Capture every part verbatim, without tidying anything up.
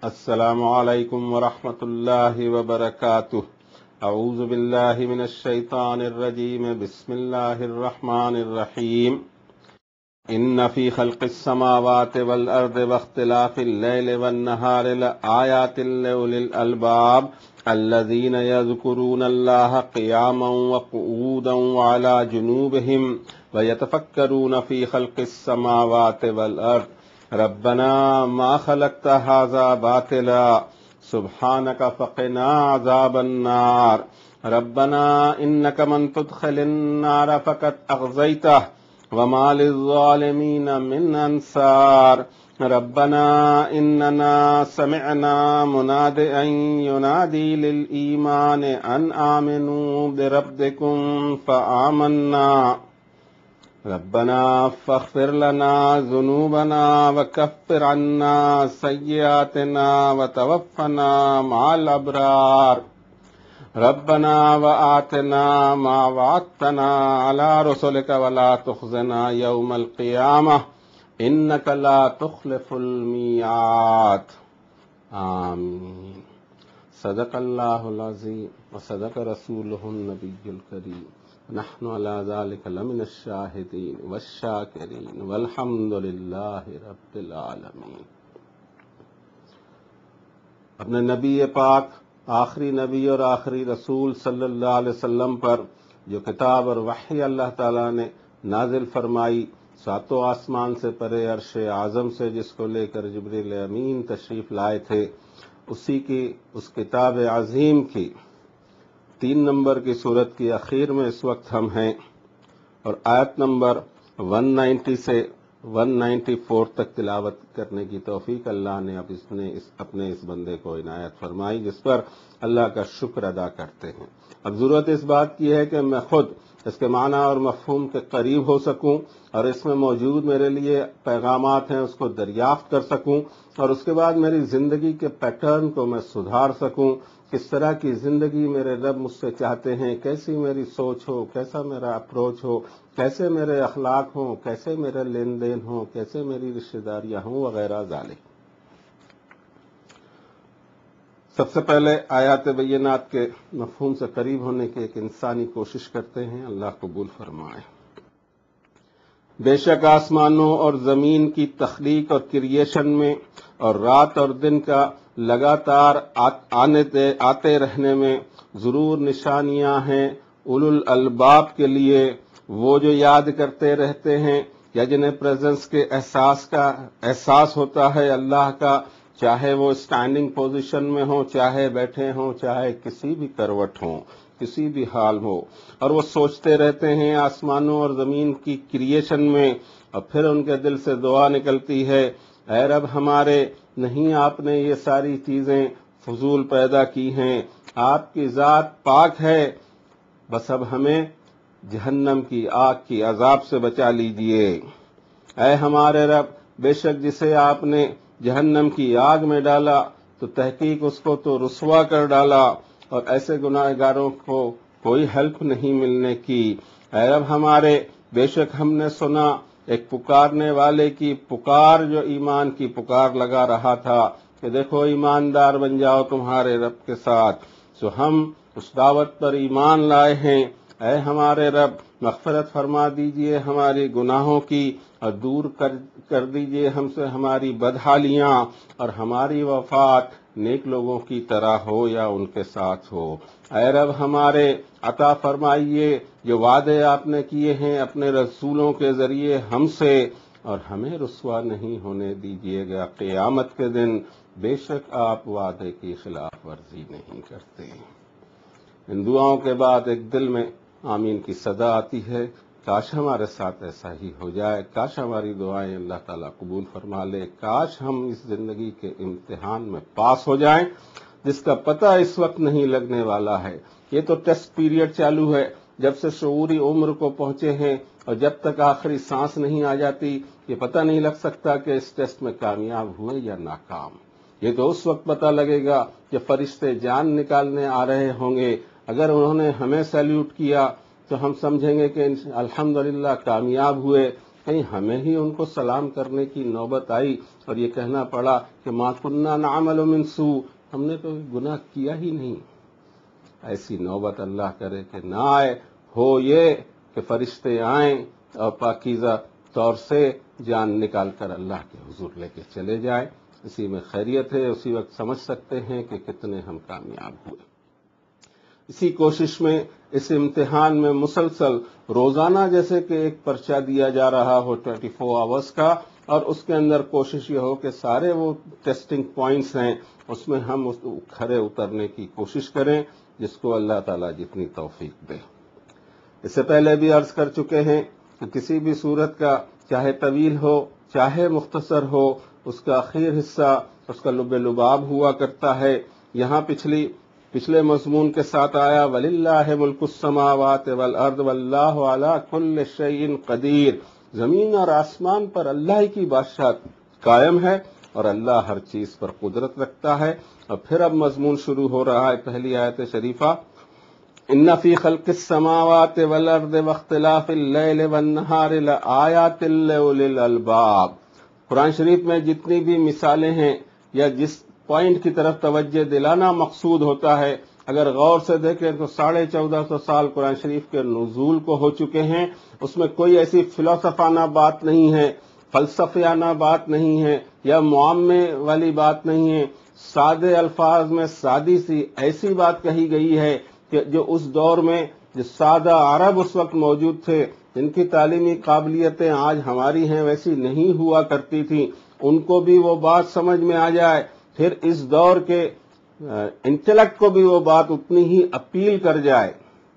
السلام علیکم ورحمۃ اللہ وبرکاتہ۔ اعوذ باللہ من الشیطان الرجیم، بسم اللہ الرحمن الرحیم۔ ان فی خلق السماوات والارض واختلاف اللیل والنہار لآیات لأولی الالباب الذین یذکرون اللہ قیاما وقعودا وعلی جنوبہم ویتفکرون فی خلق السماوات والارض ربنا ما خلقت هذا باطلا سبحانك فقنا عذاب النار ربنا انك من تدخل النار فقد اخزيته وما للظالمين من انصار ربنا اننا سمعنا منادئا ينادي للإيمان ان آمنوا بربكم فآمنا ربنا فاغفر لنا ذنوبنا وكفر عنا سيئاتنا وتوفنا مع الأبرار ربنا وآتنا ما وعدتنا على رسلك ولا تخزنا يوم القيامة إنك لا تخلف الميعاد آمين۔ صدق الله العظيم وصدق رسوله النبي الكريم، نحن على ذلك لمن الشاهدين والشاكرين والحمد لله رب العالمين۔ اپنے نبی پاک، آخری نبی اور آخری رسول صلی اللہ علیہ وسلم پر جو کتاب اور وحی اللہ تعالیٰ نے نازل فرمائی، ساتوں آسمان سے پرے عرش اعظم سے جس کو لے کر جبریل امین تشریف لائے تھے، اسی کی اس کتاب عظیم کی تین نمبر کی صورت کی اخیر میں اس وقت ہم ہیں، اور آیت نمبر ایک سو نوے سے ایک سو چورانوے تک تلاوت کرنے کی توفیق اللہ نے اب اس نے اس اپنے اس بندے کو عنایت فرمائی، جس پر اللہ کا شکر ادا کرتے ہیں۔ اب ضرورت اس بات کی ہے کہ میں خود اس کے معنی اور مفہوم کے قریب ہو سکوں، اور اس میں موجود میرے لیے پیغامات ہیں اس کو دریافت کر سکوں، اور اس کے بعد میری زندگی کے پیٹرن کو میں سدھار سکوں۔ کس طرح کی زندگی میرے رب مجھ سے چاہتے ہیں، کیسی میری سوچ ہو، کیسا میرا اپروچ ہو، کیسے میرے اخلاق ہوں، کیسے میرے لین دین ہوں، کیسے میری رشتہ داریاں ہوں وغیرہ ذالک۔ سب سے پہلے آیات بینات کے مفہوم سے قریب ہونے کی ایک انسانی کوشش کرتے ہیں، اللہ قبول فرمائے۔ بے شک آسمانوں اور زمین کی تخلیق اور کریشن میں اور رات اور دن کا لگاتار آنے آتے رہنے میں ضرور نشانیاں ہیں اولو الالباب کے لیے، وہ جو یاد کرتے رہتے ہیں یا جنہیں پریزنس کے احساس کا احساس ہوتا ہے اللہ کا، چاہے وہ اسٹینڈنگ پوزیشن میں ہوں، چاہے بیٹھے ہوں، چاہے کسی بھی کروٹ ہوں، کسی بھی حال ہو، اور وہ سوچتے رہتے ہیں آسمانوں اور زمین کی کریشن میں، اور پھر ان کے دل سے دعا نکلتی ہے، اے رب ہمارے، نہیں آپ نے یہ ساری چیزیں فضول پیدا کی ہیں، آپ کی ذات پاک ہے، بس اب ہمیں جہنم کی آگ کی عذاب سے بچا لیجئے۔ اے ہمارے رب، بے شک جسے آپ نے جہنم کی آگ میں ڈالا تو تحقیق اس کو تو رسوا کر ڈالا، اور ایسے گناہ گاروں کو کوئی ہیلپ نہیں ملنے کی۔ اے رب ہمارے، بے شک ہم نے سنا ایک پکارنے والے کی پکار جو ایمان کی پکار لگا رہا تھا کہ دیکھو ایماندار بن جاؤ تمہارے رب کے ساتھ، سو ہم اس دعوت پر ایمان لائے ہیں۔ اے ہمارے رب، مغفرت فرما دیجئے ہماری گناہوں کی، اور دور کر کر دیجئے ہم سے ہماری بدحالیاں، اور ہماری وفات نیک لوگوں کی طرح ہو یا ان کے ساتھ ہو۔ اے رب ہمارے، عطا فرمائیے جو وعدے آپ نے کیے ہیں اپنے رسولوں کے ذریعے ہم سے، اور ہمیں رسوا نہیں ہونے دیجئے گا قیامت کے دن، بے شک آپ وعدے کی خلاف ورزی نہیں کرتے۔ ان دعاؤں کے بعد ایک دل میں آمین کی صدا آتی ہے، کاش ہمارے ساتھ ایسا ہی ہو جائے، کاش ہماری دعائیں اللہ تعالیٰ قبول فرما لے، کاش ہم اس زندگی کے امتحان میں پاس ہو جائیں جس کا پتہ اس وقت نہیں لگنے والا ہے۔ یہ تو ٹیسٹ پیریڈ چالو ہے، جب سے شعوری عمر کو پہنچے ہیں، اور جب تک آخری سانس نہیں آ جاتی یہ پتہ نہیں لگ سکتا کہ اس ٹیسٹ میں کامیاب ہوئے یا ناکام۔ یہ تو اس وقت پتہ لگے گا جب فرشتے جان نکالنے آ رہے ہوں گے، اگر انہوں نے ہمیں سیلیوٹ کیا تو ہم سمجھیں گے کہ الحمدللہ کامیاب ہوئے، کہیں ہمیں ہی ان کو سلام کرنے کی نوبت آئی اور یہ کہنا پڑا کہ ما کننا نعمل من سوء، ہم نے تو گناہ کیا ہی نہیں؟ ایسی نوبت اللہ کرے کہ نہ آئے، ہو یہ کہ فرشتے آئیں اور پاکیزہ طور سے جان نکال کر اللہ کے حضور لے کے چلے جائیں۔ اسی میں خیریت ہے، اسی وقت سمجھ سکتے ہیں کہ کتنے ہم کامیاب ہوئے۔ اسی کوشش میں، اس امتحان میں مسلسل روزانہ جیسے کہ ایک پرچہ دیا جا رہا ہو چوبیس آورز کا، اور اس کے اندر کوشش یہ ہو کہ سارے وہ ٹیسٹنگ پوائنٹس ہیں اس میں ہم اس کھرے اترنے کی کوشش کریں، جس کو اللہ تعالیٰ جتنی توفیق دے۔ اس سے پہلے بھی عرض کر چکے ہیں کہ کسی بھی صورت کا چاہے طویل ہو چاہے مختصر ہو، اس کا آخر حصہ اس کا لب لباب ہوا کرتا ہے۔ یہاں پچھلی پچھلے مضمون کے ساتھ آیا وَلِلَّهِ مُلْكُ السَّمَاوَاتِ وَالْأَرْضِ وَاللَّهُ عَلَى كُلِّ شَيْءٍ قَدِيرٌ، زمین اور آسمان پر اللہ کی بادشاہت قائم ہے اور اللہ ہر چیز پر قدرت رکھتا ہے۔ اور پھر اب مضمون شروع ہو رہا ہے، پہلی آیت شریفہ ان فی خلق السماوات والارض واختلاف اللیل والنہار لآیات لأولی الالباب۔ قرآن شریف میں جتنی بھی مثالیں ہیں یا جس پوائنٹ کی طرف توجہ دلانا مقصود ہوتا ہے، اگر غور سے دیکھیں تو ساڑھے چودہ سو سال قرآن شریف کے نزول کو ہو چکے ہیں۔ اس میں کوئی ایسی فلسفانہ بات نہیں ہے، فلسفیانہ بات نہیں ہے یا معامے والی بات نہیں ہے، سادے الفاظ میں سادی سی ایسی بات کہی گئی ہے کہ جو اس دور میں جو سادہ عرب اس وقت موجود تھے، جن کی تعلیمی قابلیتیں آج ہماری ہیں ویسی نہیں ہوا کرتی تھیں، ان کو بھی وہ بات سمجھ میں آ جائے، پھر اس دور کے انٹلیکٹ کو بھی وہ بات اتنی ہی اپیل کر جائے۔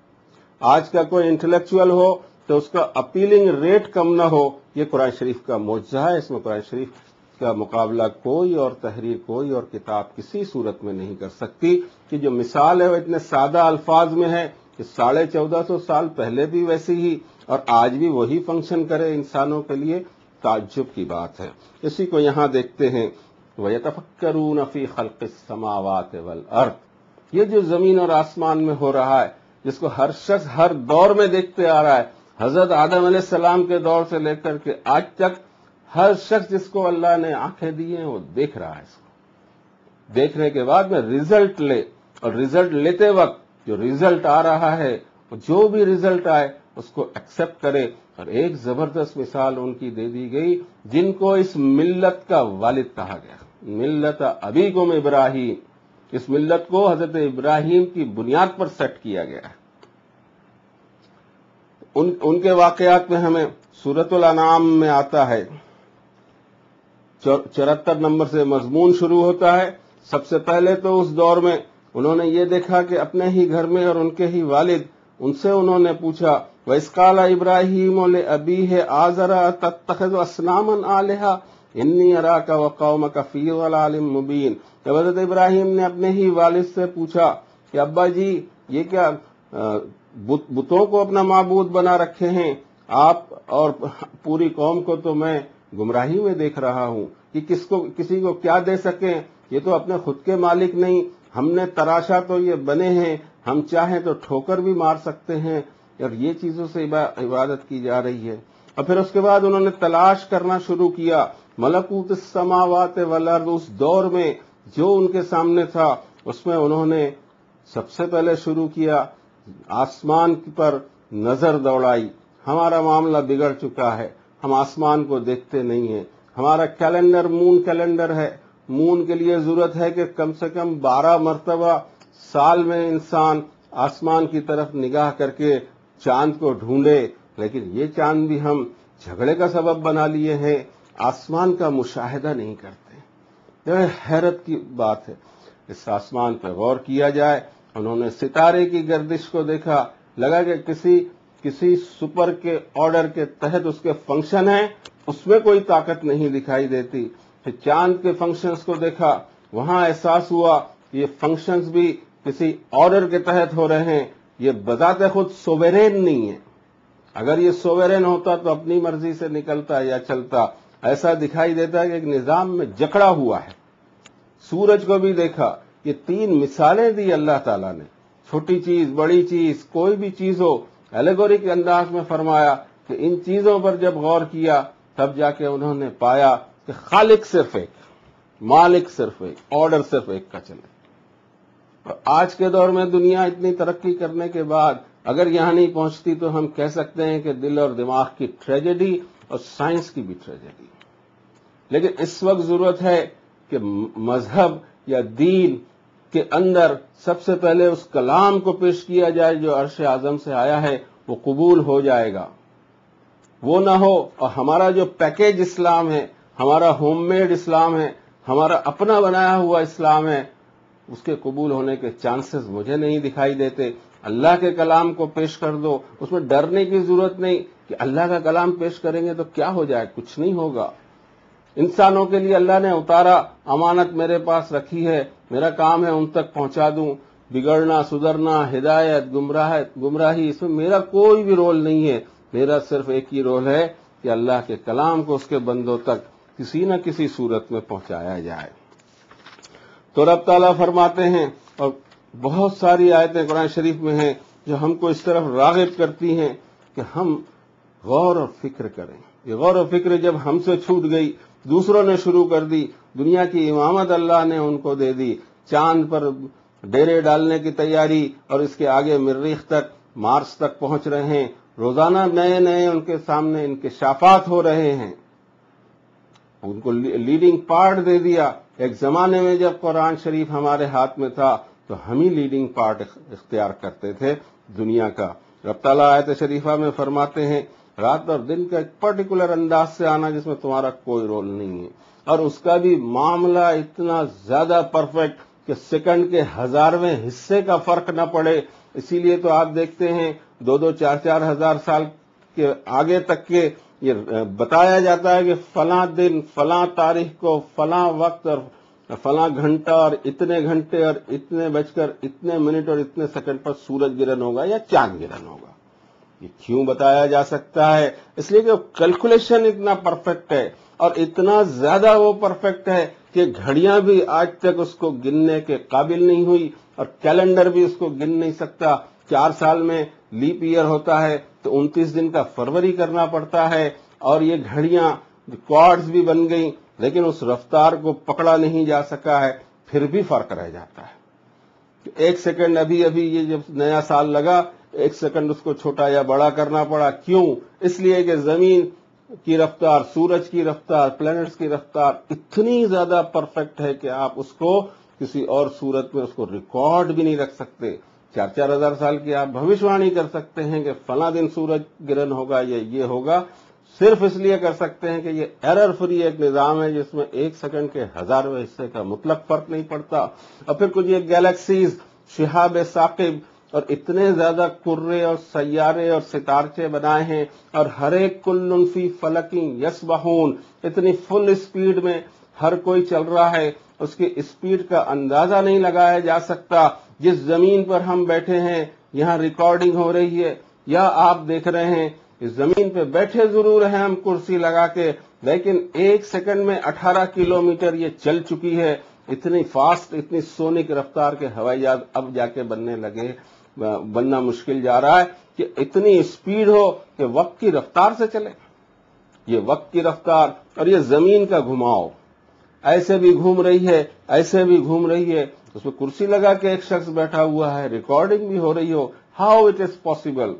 آج کا کوئی انٹلیکچوئل ہو تو اس کا اپیلنگ ریٹ کم نہ ہو، یہ قرآن شریف کا معجزہ ہے۔ اس میں قرآن شریف کا مقابلہ کوئی اور تحریر کوئی اور کتاب کسی صورت میں نہیں کر سکتی، کہ جو مثال ہے وہ اتنے سادہ الفاظ میں ہے کہ ساڑھے چودہ سو سال پہلے بھی ویسی ہی اور آج بھی وہی فنکشن کرے انسانوں کے لیے، تعجب کی بات ہے۔ اسی کو یہاں دیکھتے ہیں وَيَتَفَكَّرُونَ فِي خَلْقِ السَّمَاوَاتِ وَالْأَرْضِ، یہ جو زمین اور آسمان میں ہو رہا ہے، جس کو ہر شخص ہر دور میں دیکھتے آ رہا ہے، حضرت آدم علیہ السلام کے دور سے لے کر کے آج تک ہر شخص جس کو اللہ نے آنکھیں دی ہیں وہ دیکھ رہا ہے۔ اس کو دیکھنے کے بعد میں ریزلٹ لے، اور ریزلٹ لیتے وقت جو ریزلٹ آ رہا ہے، جو بھی ریزلٹ آئے اس کو ایکسپٹ کرے۔ اور ایک زبردست مثال ان کی دے دی گئی جن کو اس ملت کا والد کہا گیا، ملت ابیکم ابراہیم، اس ملت کو حضرت ابراہیم کی بنیاد پر سیٹ کیا گیا ہے۔ ان ان کے واقعات میں ہمیں سورۃ الانعام میں آتا ہے، چوہتر نمبر سے مضمون شروع ہوتا ہے۔ سب سے پہلے تو اس دور میں انہوں نے یہ دیکھا کہ اپنے ہی گھر میں اور ان کے ہی والد، ان سے انہوں نے پوچھا وَإِذْ قَالَ إِبْرَاهِيمُ لِأَبِيهِ آزَرَ أَتَتَّخِذُ أَصْنَامًا آلِهَةً إِنِّي أَرَاكَ وَقَوْمَكَ فِي ضَلَالٍ مُبِينٍ۔ جب حضرت ابراہیم نے اپنے ہی والد سے پوچھا کہ ابا جی یہ کیا بتوں کو اپنا معبود بنا رکھے ہیں آپ، اور پوری قوم کو تو میں گمراہی میں دیکھ رہا ہوں، کہ کس کو کسی کو کیا دے سکیں، یہ تو اپنے خود کے مالک نہیں، ہم نے تراشا تو یہ بنے ہیں، ہم چاہیں تو ٹھوکر بھی مار سکتے ہیں، اور یہ چیزوں سے عبادت کی جا رہی ہے۔ اور پھر اس کے بعد انہوں نے تلاش کرنا شروع کیا ملکوت السماوات والارض، اس دور میں جو ان کے سامنے تھا اس میں انہوں نے سب سے پہلے شروع کیا آسمان پر نظر دوڑائی۔ ہمارا معاملہ بگڑ چکا ہے، ہم آسمان کو دیکھتے نہیں ہیں، ہمارا کیلنڈر مون کیلنڈر ہے، مون کے لیے ضرورت ہے کہ کم سے کم بارہ مرتبہ سال میں انسان آسمان کی طرف نگاہ کر کے چاند کو ڈھونڈے، لیکن یہ چاند بھی ہم جھگڑے کا سبب بنا لیے ہیں، آسمان کا مشاہدہ نہیں کرتے۔ یہ حیرت کی بات ہے، اس آسمان پہ غور کیا جائے۔ انہوں نے ستارے کی گردش کو دیکھا، لگا کہ کسی کسی سپر کے آرڈر کے تحت اس کے فنکشن ہیں، اس میں کوئی طاقت نہیں دکھائی دیتی۔ پھر چاند کے فنکشنز کو دیکھا، وہاں احساس ہوا یہ فنکشنز بھی کسی آرڈر کے تحت ہو رہے ہیں، یہ بذات خود سوورین نہیں ہے۔ اگر یہ سوورین ہوتا تو اپنی مرضی سے نکلتا یا چلتا، ایسا دکھائی دیتا ہے کہ ایک نظام میں جکڑا ہوا ہے۔ سورج کو بھی دیکھا، یہ تین مثالیں دی اللہ تعالیٰ نے، چھوٹی چیز بڑی چیز کوئی بھی چیز ہو، ایلیگوری کے انداز میں فرمایا کہ کہ ان چیزوں پر جب غور کیا تب جا کے انہوں نے پایا کہ خالق صرف ایک، مالک صرف ایک، آرڈر صرف ایک کا چلے۔ اور آج کے دور میں دنیا اتنی ترقی کرنے کے بعد اگر یہاں نہیں پہنچتی تو ہم کہہ سکتے ہیں کہ دل اور دماغ کی ٹریجڈی اور سائنس کی بھی ٹریجڈی۔ لیکن اس وقت ضرورت ہے کہ مذہب یا دین کے اندر سب سے پہلے اس کلام کو پیش کیا جائے جو عرش اعظم سے آیا ہے، وہ قبول ہو جائے گا، وہ نہ ہو اور ہمارا جو پیکیج اسلام ہے، ہمارا ہوم میڈ اسلام ہے، ہمارا اپنا بنایا ہوا اسلام ہے، اس کے قبول ہونے کے چانسز مجھے نہیں دکھائی دیتے۔ اللہ کے کلام کو پیش کر دو، اس میں ڈرنے کی ضرورت نہیں کہ اللہ کا کلام پیش کریں گے تو کیا ہو جائے، کچھ نہیں ہوگا۔ انسانوں کے لیے اللہ نے اتارا، امانت میرے پاس رکھی ہے، میرا کام ہے ان تک پہنچا دوں، بگڑنا سدھرنا، ہدایت، گمراہ گمراہی، اس میں میرا کوئی بھی رول نہیں ہے۔ میرا صرف ایک ہی رول ہے کہ اللہ کے کلام کو اس کے بندوں تک کسی نہ کسی صورت میں پہنچایا جائے۔ تو رب تعالیٰ فرماتے ہیں، اور بہت ساری آیتیں قرآن شریف میں ہیں جو ہم کو اس طرف راغب کرتی ہیں کہ ہم غور و فکر کریں۔ یہ غور و فکر جب ہم سے چھوٹ گئی، دوسروں نے شروع کر دی، دنیا کی امامت اللہ نے ان کو دے دی، چاند پر ڈیرے ڈالنے کی تیاری، اور اس کے آگے مریخ تک، مارس تک پہنچ رہے ہیں، روزانہ نئے نئے ان کے سامنے انکشافات ہو رہے ہیں، ان کو لیڈنگ پارٹ دے دیا۔ ایک زمانے میں جب قرآن شریف ہمارے ہاتھ میں تھا تو ہم ہی لیڈنگ پارٹ اختیار کرتے تھے دنیا کا۔ رب تعالیٰ آیت شریفہ میں فرماتے ہیں، رات اور دن کا ایک پرٹیکولر انداز سے آنا جس میں تمہارا کوئی رول نہیں ہے، اور اس کا بھی معاملہ اتنا زیادہ پرفیکٹ کہ سیکنڈ کے ہزارویں حصے کا فرق نہ پڑے۔ اسی لیے تو آپ دیکھتے ہیں دو دو چار چار ہزار سال کے آگے تک کے یہ بتایا جاتا ہے کہ فلاں دن فلاں تاریخ کو فلاں وقت اور فلاں گھنٹہ اور اتنے گھنٹے اور اتنے بج کر اتنے منٹ اور اتنے سیکنڈ پر سورج گرہن ہوگا یا چاند گرہن ہوگا۔ یہ کیوں بتایا جا سکتا ہے؟ اس لیے کہ کیلکولیشن اتنا پرفیکٹ ہے، اور اتنا زیادہ وہ پرفیکٹ ہے کہ گھڑیاں بھی آج تک اس کو گننے کے قابل نہیں ہوئی، اور کیلنڈر بھی اس کو گن نہیں سکتا۔ چار سال میں لیپ ایئر ہوتا ہے تو انتیس دن کا فروری کرنا پڑتا ہے، اور یہ گھڑیاں کوارڈز بھی بن گئیں، لیکن اس رفتار کو پکڑا نہیں جا سکا ہے، پھر بھی فرق رہ جاتا ہے۔ ایک سیکنڈ ابھی ابھی یہ جب نیا سال لگا، ایک سیکنڈ اس کو چھوٹا یا بڑا کرنا پڑا، کیوں؟ اس لیے کہ زمین کی رفتار، سورج کی رفتار، پلینٹس کی رفتار اتنی زیادہ پرفیکٹ ہے کہ آپ اس کو کسی اور صورت میں اس کو ریکارڈ بھی نہیں رکھ سکتے۔ چار چار ہزار سال کی آپ بھوشوانی کر سکتے ہیں کہ فلاں دن سورج گرہن ہوگا یا یہ ہوگا، صرف اس لیے کر سکتے ہیں کہ یہ ایرر فری ایک نظام ہے جس میں ایک سیکنڈ کے ہزارویں حصے کا مطلق فرق نہیں پڑتا۔ اور پھر کچھ یہ گیلیکسیز، شہاب ثاقب، اور اتنے زیادہ کرے اور سیارے اور ستارچے بنائے ہیں، اور ہر ایک کل فی فلک یسبحون، اتنی فل اسپیڈ میں ہر کوئی چل رہا ہے، اس کی اسپیڈ کا اندازہ نہیں لگایا جا سکتا۔ جس زمین پر ہم بیٹھے ہیں یہاں ریکارڈنگ ہو رہی ہے، یا آپ دیکھ رہے ہیں اس زمین پہ بیٹھے ضرور ہیں ہم کرسی لگا کے، لیکن ایک سیکنڈ میں اٹھارہ کلومیٹر یہ چل چکی ہے۔ اتنی فاسٹ، اتنی سونک رفتار کے ہوائی جہاز اب جا کے بننے لگے، بننا مشکل جا رہا ہے کہ اتنی اسپیڈ ہو کہ وقت کی رفتار سے چلے۔ یہ وقت کی رفتار اور یہ زمین کا گھماؤ، ایسے بھی گھوم رہی ہے، ایسے بھی گھوم رہی ہے، اس میں کرسی لگا کے ایک شخص بیٹھا ہوا ہے، ریکارڈنگ بھی ہو رہی ہو، ہاؤ اٹ از پاسبل؟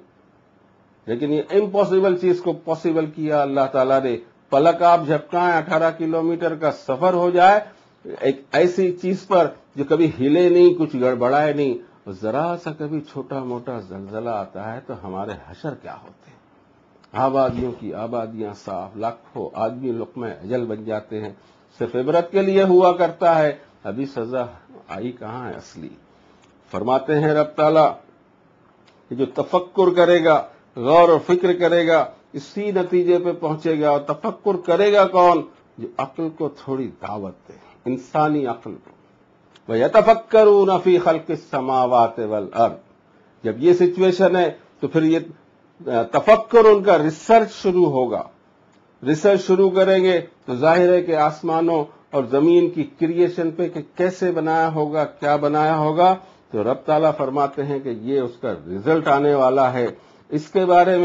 لیکن یہ امپاسبل چیز کو پاسبل کیا اللہ تعالیٰ نے۔ پلک آپ جھپکائیں، اٹھارہ کلومیٹر کا سفر ہو جائے ایک ایسی چیز پر جو کبھی ہلے نہیں، کچھ گڑبڑائے نہیں، اور ذرا سا کبھی چھوٹا موٹا زلزلہ آتا ہے تو ہمارے حشر کیا ہوتے ہیں؟ آبادیوں کی آبادیاں صاف، لاکھوں آدمی لقمہ اجل بن جاتے ہیں۔ صرف عبرت کے لیے ہوا کرتا ہے، ابھی سزا آئی کہاں ہے اصلی؟ فرماتے ہیں رب تعالیٰ کہ جو تفکر کرے گا، غور و فکر کرے گا، اسی نتیجے پہ پہنچے گا۔ اور تفکر کرے گا کون؟ جو عقل کو تھوڑی دعوت دے، انسانی عقل کو۔ وَيَتَفَكَّرُونَ فِي خَلْقِ السَّمَاوَاتِ وَالْأَرْضِ۔ جب یہ سچویشن ہے تو پھر یہ تفکر، ان کا ریسرچ شروع ہوگا۔ ریسرچ شروع کریں گے تو ظاہر ہے کہ آسمانوں اور زمین کی کریشن پہ کہ کیسے بنایا ہوگا، کیا بنایا ہوگا، تو رب تعالیٰ فرماتے ہیں کہ یہ اس کا رزلٹ آنے والا ہے۔ اس کے بارے میں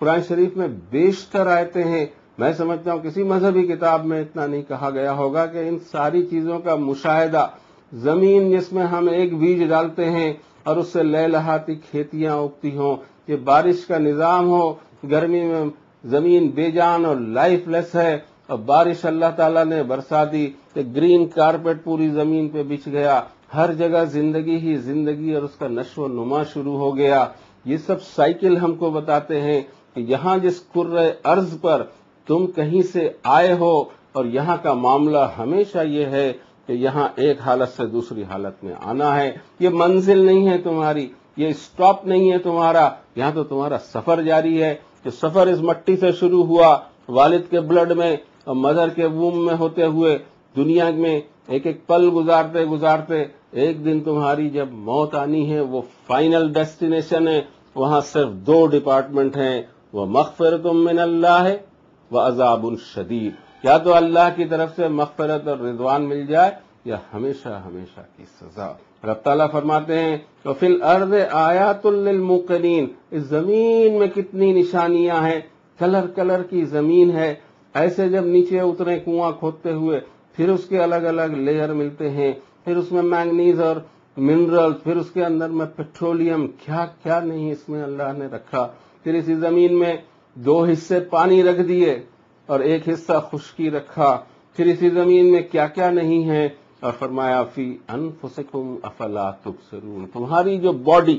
قرآن شریف میں بیشتر آیتیں ہیں. میں سمجھتا ہوں کسی مذہبی کتاب میں اتنا نہیں کہا گیا ہوگا کہ ان ساری چیزوں کا مشاہدہ، زمین جس میں ہم ایک بیج ڈالتے ہیں اور اس سے لہلہاتی کھیتیاں اگتی ہوں، یہ بارش کا نظام ہو، گرمی میں زمین بے جان اور لائف لیس ہے اور بارش اللہ تعالیٰ نے برسا دی کہ گرین کارپیٹ پوری زمین پہ بچھ گیا، ہر جگہ زندگی ہی زندگی اور اس کا نشو و نما شروع ہو گیا. یہ سب سائیکل ہم کو بتاتے ہیں کہ یہاں جس کرۂ ارض پر تم کہیں سے آئے ہو اور یہاں کا معاملہ ہمیشہ یہ ہے کہ یہاں ایک حالت سے دوسری حالت میں آنا ہے. یہ منزل نہیں ہے تمہاری، یہ اسٹاپ نہیں ہے تمہارا، یہاں تو تمہارا سفر جاری ہے. کہ سفر اس مٹی سے شروع ہوا، والد کے بلڈ میں اور مدر کے ووم میں ہوتے ہوئے دنیا میں ایک ایک پل گزارتے گزارتے ایک دن تمہاری جب موت آنی ہے، وہ فائنل ڈیسٹینیشن ہے. وہاں صرف دو ڈپارٹمنٹ ہیں، وہ مغفرت من اللہ ہے وہ عذاب شدید. یا تو اللہ کی طرف سے مغفرت اور رضوان مل جائے یا ہمیشہ ہمیشہ کی سزا. رب تعالیٰ فرماتے ہیں وَفِي الْأَرْضِ آیَاتٌ لِّلْمُوقِنِينَ، اس زمین میں کتنی نشانیاں ہیں، کلر کلر کی زمین ہے. ایسے جب نیچے اترے کنواں کھودتے ہوئے، پھر اس کے الگ الگ لیئر ملتے ہیں، پھر اس میں مینگنیز اور منرل، پھر اس کے اندر میں پیٹرولیم، کیا کیا نہیں اس میں اللہ نے رکھا. پھر اسی زمین میں دو حصے پانی رکھ دیے اور ایک حصہ خشکی رکھا. پھر اسی زمین میں کیا کیا نہیں ہے، اور فرمایا فی انفسکم افلا تبصرون. تمہاری جو باڈی،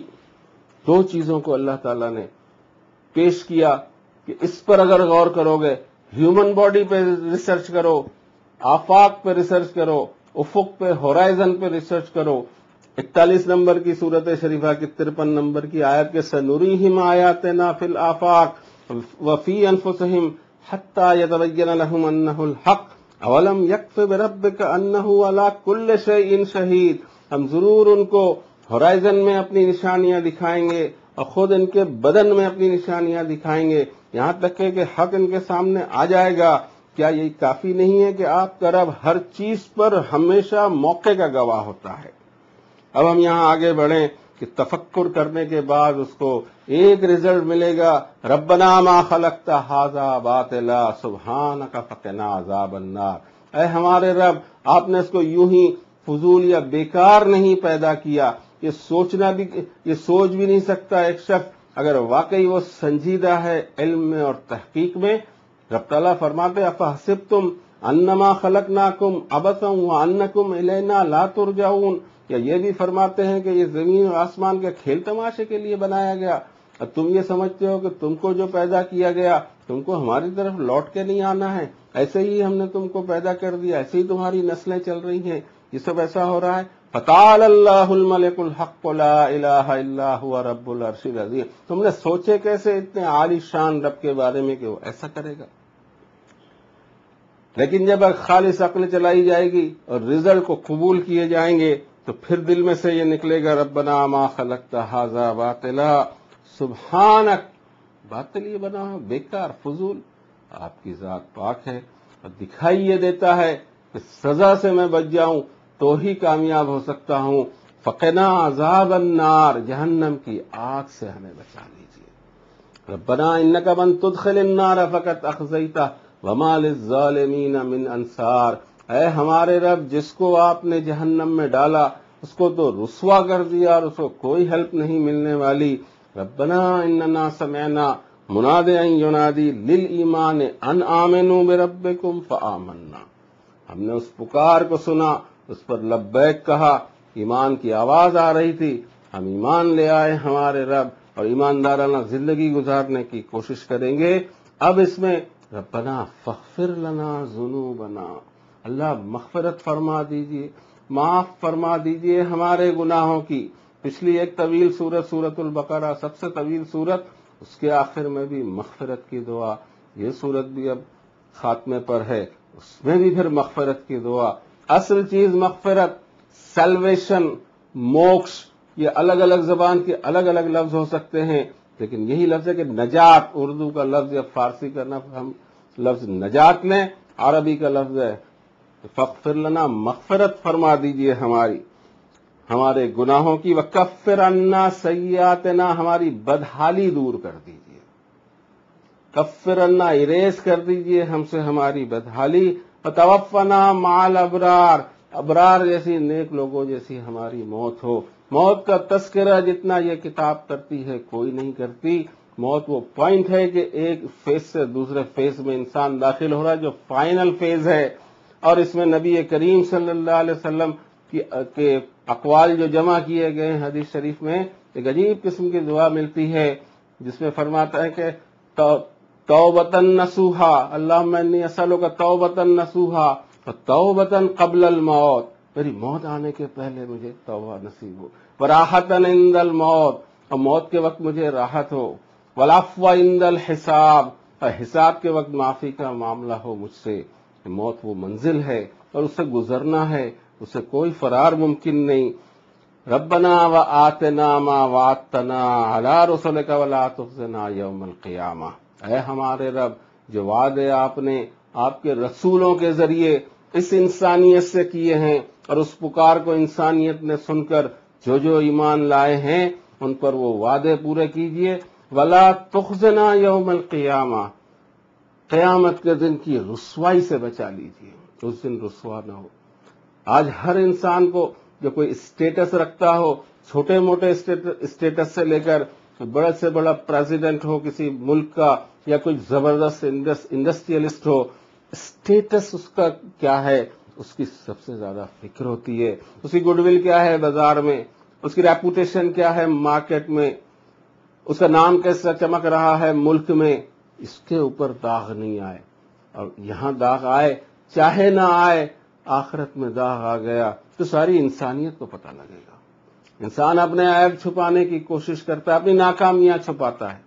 دو چیزوں کو اللہ تعالیٰ نے پیش کیا کہ اس پر اگر غور کرو گے، ہیومن باڈی پہ ریسرچ کرو، آفاق پہ ریسرچ کرو، افق پہ، ہورائزن پہ ریسرچ کرو. اکتالیس نمبر کی سورت شریفہ کی ترپن نمبر کی آیت کے سنوریہم آیاتنا فی الآفاق وفی انفسہم حتی یتبین لہم انہ الحق اولم یکف بربک انہ علی کل شیء شہید. ہم ضرور ان کو ہورائزن میں اپنی نشانیاں دکھائیں گے اور خود ان کے بدن میں اپنی نشانیاں دکھائیں گے، یہاں تک کہ حق ان کے سامنے آ جائے گا. کیا یہ کافی نہیں ہے کہ آپ کا رب ہر چیز پر ہمیشہ موقع کا گواہ ہوتا ہے؟ اب ہم یہاں آگے بڑھیں کہ تفکر کرنے کے بعد اس کو ایک رزلٹ ملے گا، ربنا ما خلقت ھذا باطلا سبحانک فقنا عذاب النار. اے ہمارے رب، آپ نے اس کو یوں ہی فضول یا بیکار نہیں پیدا کیا. یہ سوچنا بھی، یہ سوچ بھی نہیں سکتا ایک شخص اگر واقعی وہ سنجیدہ ہے علم میں اور تحقیق میں. رب تعالیٰ فرماتے افحسبتم انما خلقناکم عبثا وانکم الینا لا ترجعون. یا یہ بھی فرماتے ہیں کہ یہ زمین اور آسمان کے کھیل تماشے کے لیے بنایا گیا، اور تم یہ سمجھتے ہو کہ تم کو جو پیدا کیا گیا تم کو ہماری طرف لوٹ کے نہیں آنا ہے، ایسے ہی ہم نے تم کو پیدا کر دیا، ایسے ہی تمہاری نسلیں چل رہی ہیں. یہ سب ایسا ہو رہا ہے. فتعال اللہ الملک الحق لا الہ الا هو رب العرش العظیم. تم نے سوچے کیسے اتنے عالی شان رب کے بارے میں کہ وہ ایسا کرے گا؟ لیکن جب خالص عقل چلائی جائے گی اور رزلٹ کو قبول کیے جائیں گے تو پھر دل میں سے یہ نکلے گا ربنا ما خلقت ھذا باطلا سبحانک. باطل یہ بنا ہے، بیکار، فضول. آپ کی ذات پاک ہے اور دکھائی یہ دیتا ہے کہ سزا سے میں بچ جاؤں تو ہی کامیاب ہو سکتا ہوں. فقنا عذاب النار، جہنم کی آگ سے ہمیں بچا لیجیے. ربنا انک من تدخل النار فقد اخزیتہ وما للظالمین من انصار. اے ہمارے رب، جس کو آپ نے جہنم میں ڈالا اس کو تو رسوا کر دیا اور اس کو کوئی ہیلپ نہیں ملنے والی. ربنا اننا سمعنا منادیا ینادی للایمان ان آمنوا بربکم فآمنا. ہم نے اس پکار کو سنا، اس پر لبیک کہا، ایمان کی آواز آ رہی تھی، ہم ایمان لے آئے ہمارے رب اور ایماندارانہ زندگی گزارنے کی کوشش کریں گے. اب اس میں ربنا فاغفر لنا ذنوبنا، اللہ مغفرت فرما دیجئے، معاف فرما دیجئے ہمارے گناہوں کی. پچھلی ایک طویل سورت سورت البقرہ، سب سے طویل سورت، اس کے آخر میں بھی مغفرت کی دعا. یہ سورت بھی اب خاتمے پر ہے، اس میں بھی پھر مغفرت کی دعا. اصل چیز مغفرت، سیلویشن، موکش، یہ الگ الگ زبان کے الگ الگ لفظ ہو سکتے ہیں، لیکن یہی لفظ ہے کہ نجات. اردو کا لفظ یا فارسی کا ہم لفظ نجات لیں، عربی کا لفظ ہے فاغفر لنا، مغفرت فرما دیجئے ہماری، ہمارے گناہوں کی. وکفر عنا سیئاتنا، ہماری بدحالی دور کر دیجئے. کفرنا اریز کر دیجئے ہم سے ہماری بدحالی، وتوفنا مع الابرار، ابرار جیسی نیک لوگوں جیسی ہماری موت ہو۔ موت کا تذکرہ جتنا یہ کتاب کرتی ہے کوئی نہیں کرتی۔ موت وہ پوائنٹ ہے کہ ایک فیز سے دوسرے فیز میں انسان داخل ہو رہا ہے جو فائنل فیز ہے، اور اس میں نبی کریم صلی اللہ علیہ وسلم کی کے اقوال جو جمع کیے گئے ہیں حدیث شریف میں، ایک عجیب قسم کی دعا ملتی ہے جس میں فرماتا ہے کہ توبتن نصوحا، اللہم انی اسألک توبتن نصوحا توبتن قبل الموت، میری موت آنے کے پہلے مجھے توبہ نصیب ہو، وراحتن عند الموت، اور موت کے وقت مجھے راحت ہو، والعفو عند الحساب، اور حساب کے وقت معافی کا معاملہ ہو مجھ سے۔ موت وہ منزل ہے اور اس سے گزرنا ہے، اس سے کوئی فرار ممکن نہیں۔ ربنا وآتنا ما وعدتنا علی رسلک ولا تخزنا یوم القیامہ، اے ہمارے رب جو وعدے آپ نے آپ کے رسولوں کے ذریعے اس انسانیت سے کیے ہیں، اور اس پکار کو انسانیت نے سن کر جو جو ایمان لائے ہیں ان پر وہ وعدے پورے کیجئے۔ ولا تخزنا یوم القیامہ، قیامت کے دن کی رسوائی سے بچا لیجئے، اس دن رسوا نہ ہو۔ آج ہر انسان کو جو کوئی اسٹیٹس رکھتا ہو، چھوٹے موٹے اسٹیٹس سے لے کر بڑے سے بڑا پریزیڈنٹ ہو کسی ملک کا، یا کوئی زبردست انڈسٹریلسٹ ہو، اسٹیٹس اس کا کیا ہے اس کی سب سے زیادہ فکر ہوتی ہے۔ اس کی گڈ ول کیا ہے بازار میں، اس کی ریپوٹیشن کیا ہے مارکیٹ میں، اس کا نام کیسا چمک رہا ہے ملک میں، اس کے اوپر داغ نہیں آئے۔ اور یہاں داغ آئے چاہے نہ آئے، آخرت میں داغ آ گیا تو ساری انسانیت کو پتہ لگے گا۔ انسان اپنے عیب چھپانے کی کوشش کرتا ہے، اپنی ناکامیاں چھپاتا ہے،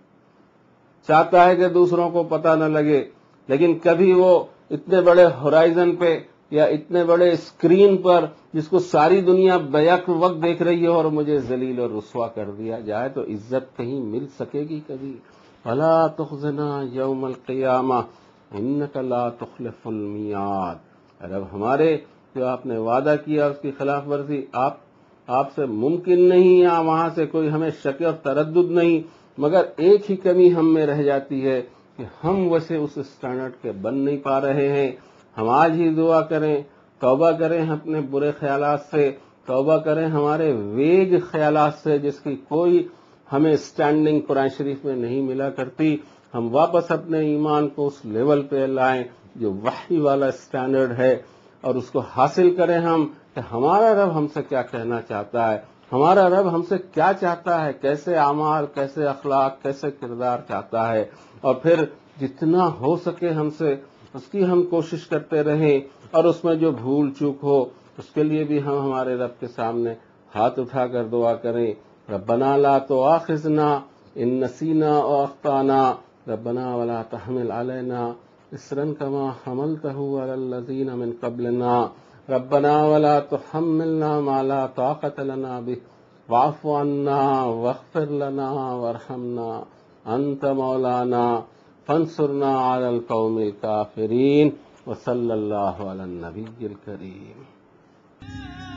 چاہتا ہے کہ دوسروں کو پتہ نہ لگے، لیکن کبھی وہ اتنے بڑے ہورائزن پہ یا اتنے بڑے اسکرین پر جس کو ساری دنیا بیک وقت دیکھ رہی ہے اور مجھے ذلیل اور رسوا کر دیا جائے تو عزت کہیں مل سکے گی کبھی؟ ولا تخزنا یوم القیامہ انک لا تخلف المیعاد، رب ہمارے جو آپ نے وعدہ کیا اس کی خلاف ورزی آپ آپ سے ممکن نہیں ہے، وہاں سے کوئی ہمیں شک اور تردد نہیں، مگر ایک ہی کمی ہم میں رہ جاتی ہے کہ ہم ویسے اس اسٹینڈرڈ کے بن نہیں پا رہے ہیں۔ ہم آج ہی دعا کریں، توبہ کریں اپنے برے خیالات سے، توبہ کریں ہمارے ویگ خیالات سے جس کی کوئی ہمیں اسٹینڈنگ قرآن شریف میں نہیں ملا کرتی۔ ہم واپس اپنے ایمان کو اس لیول پہ لائیں جو وحی والا اسٹینڈرڈ ہے، اور اس کو حاصل کریں ہم کہ ہمارا رب ہم سے کیا کہنا چاہتا ہے، ہمارا رب ہم سے کیا چاہتا ہے، کیسے اعمال، کیسے اخلاق، کیسے کردار چاہتا ہے، اور پھر جتنا ہو سکے ہم سے اس کی ہم کوشش کرتے رہیں، اور اس میں جو بھول چوک ہو اس کے لیے بھی ہم ہمارے رب کے سامنے ہاتھ اٹھا کر دعا کریں۔ ربنا لا تؤاخذنا ان نسینا او اخطانا، ربنا ولا تحمل علینا اصرا کما حملته علی الذین من قبلنا، ربنا ولا تحملنا ما لا طاقة لنا به واعف عنا واغفر لنا وارحمنا انت مولانا فانصرنا على القوم الكافرین، وصلی اللہ علی النبی الکریم۔